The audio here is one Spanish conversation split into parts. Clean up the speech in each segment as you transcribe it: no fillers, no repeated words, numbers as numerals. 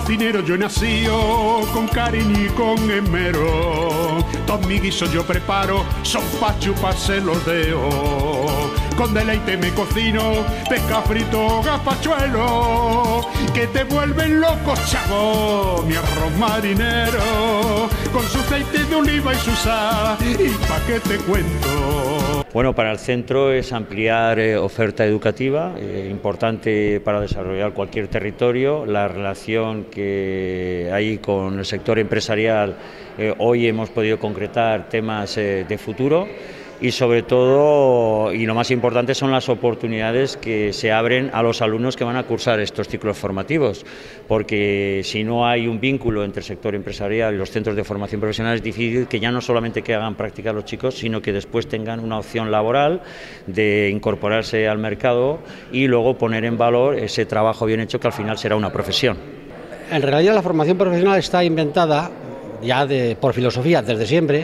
cocinero yo he nacido con cariño y con esmero. Todos mis guisos yo preparo, son pa' chuparse los dedos. Con deleite me cocino, pesca frito, gazpachuelo, que te vuelven loco, chavo, mi arroz marinero, con su aceite de oliva y su sal, y pa' qué te cuento. Bueno, para el centro es ampliar oferta educativa, importante para desarrollar cualquier territorio. La relación que hay con el sector empresarial, hoy hemos podido concretar temas de futuro. Y sobre todo, y lo más importante, son las oportunidades que se abren a los alumnos que van a cursar estos ciclos formativos, porque si no hay un vínculo entre el sector empresarial y los centros de formación profesional, es difícil que ya no solamente que hagan práctica los chicos, sino que después tengan una opción laboral de incorporarse al mercado y luego poner en valor ese trabajo bien hecho, que al final será una profesión. En realidad la formación profesional está inventada ya por filosofía desde siempre,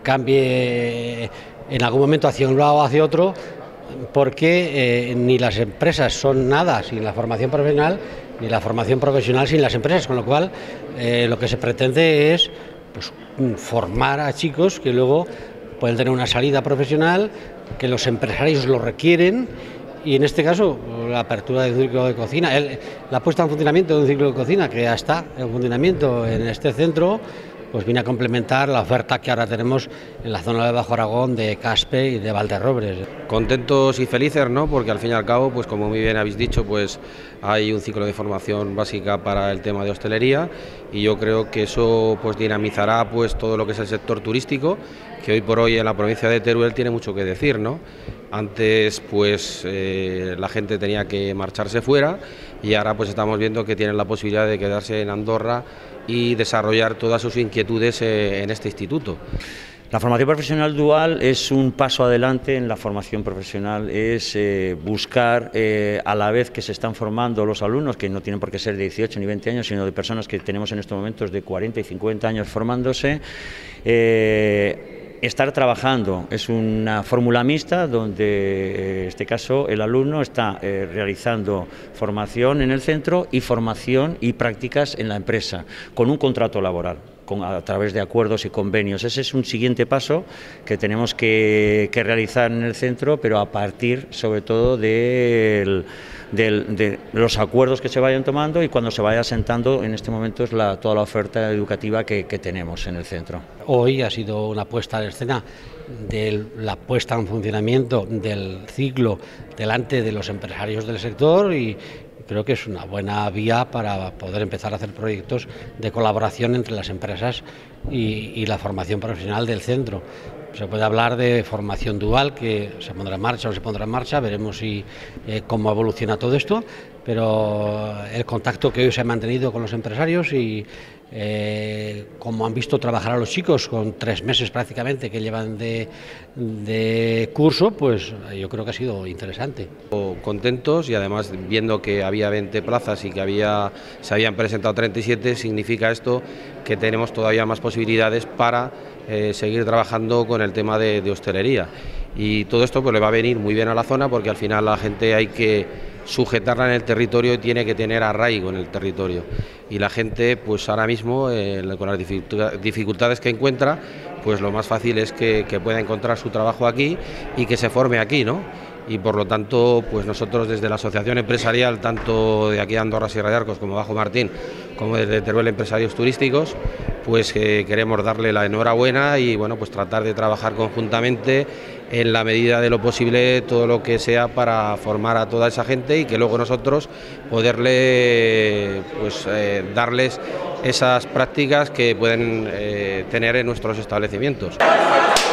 cambie en algún momento hacia un lado o hacia otro, porque ni las empresas son nada sin la formación profesional, ni la formación profesional sin las empresas, con lo cual lo que se pretende es pues, formar a chicos que luego pueden tener una salida profesional, que los empresarios lo requieren, y en este caso la apertura de un ciclo de cocina, la puesta en funcionamiento de un ciclo de cocina que ya está en funcionamiento en este centro, pues viene a complementar la oferta que ahora tenemos en la zona de Bajo Aragón, de Caspe y de Valderrobres. Contentos y felices, ¿no? Porque al fin y al cabo, pues como muy bien habéis dicho, pues hay un ciclo de formación básica para el tema de hostelería, y yo creo que eso pues dinamizará pues todo lo que es el sector turístico, que hoy por hoy en la provincia de Teruel tiene mucho que decir, ¿no? Antes pues la gente tenía que marcharse fuera, y ahora pues estamos viendo que tienen la posibilidad de quedarse en Andorra y desarrollar todas sus inquietudes en este instituto. La formación profesional dual es un paso adelante en la formación profesional, es buscar a la vez que se están formando los alumnos, que no tienen por qué ser de 18 ni 20 años, sino de personas que tenemos en estos momentos de 40 y 50 años formándose, estar trabajando. Es una fórmula mixta donde, en este caso, el alumno está realizando formación en el centro y formación y prácticas en la empresa, con un contrato laboral, a través de acuerdos y convenios. Ese es un siguiente paso que tenemos que realizar en el centro, pero a partir, sobre todo, de los acuerdos que se vayan tomando y cuando se vaya asentando, en este momento, es toda la oferta educativa que tenemos en el centro. Hoy ha sido una puesta en escena de la puesta en funcionamiento del ciclo delante de los empresarios del sector, y creo que es una buena vía para poder empezar a hacer proyectos de colaboración entre las empresas y la formación profesional del centro. Se puede hablar de formación dual, que se pondrá en marcha o no se pondrá en marcha, veremos cómo evoluciona todo esto, pero el contacto que hoy se ha mantenido con los empresarios y como han visto trabajar a los chicos con 3 meses prácticamente que llevan de curso, pues yo creo que ha sido interesante. Contentos, y además viendo que había 20 plazas y que se habían presentado 37, significa esto que tenemos todavía más posibilidades para seguir trabajando con el tema de hostelería, y todo esto pues le va a venir muy bien a la zona, porque al final la gente hay que sujetarla en el territorio y tiene que tener arraigo en el territorio, y la gente pues ahora mismo con las dificultades que encuentra, pues lo más fácil es que pueda encontrar su trabajo aquí y que se forme aquí, ¿no? Y por lo tanto, pues nosotros desde la asociación empresarial, tanto de aquí de Andorra Sierra de Arcos como Bajo Martín, como desde Teruel Empresarios Turísticos, pues queremos darle la enhorabuena y bueno, pues tratar de trabajar conjuntamente en la medida de lo posible todo lo que sea para formar a toda esa gente, y que luego nosotros poderle pues darles esas prácticas que pueden tener en nuestros establecimientos.